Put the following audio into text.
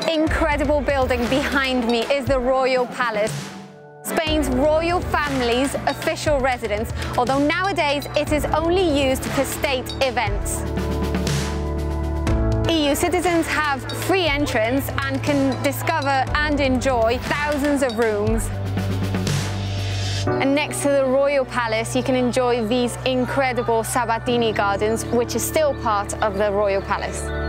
incredible building behind me is the Royal Palace, Spain's royal family's official residence, although nowadays it is only used for state events. EU citizens have free entrance and can discover and enjoy thousands of rooms. And next to the Royal Palace, you can enjoy these incredible Sabatini gardens, which is still part of the Royal Palace.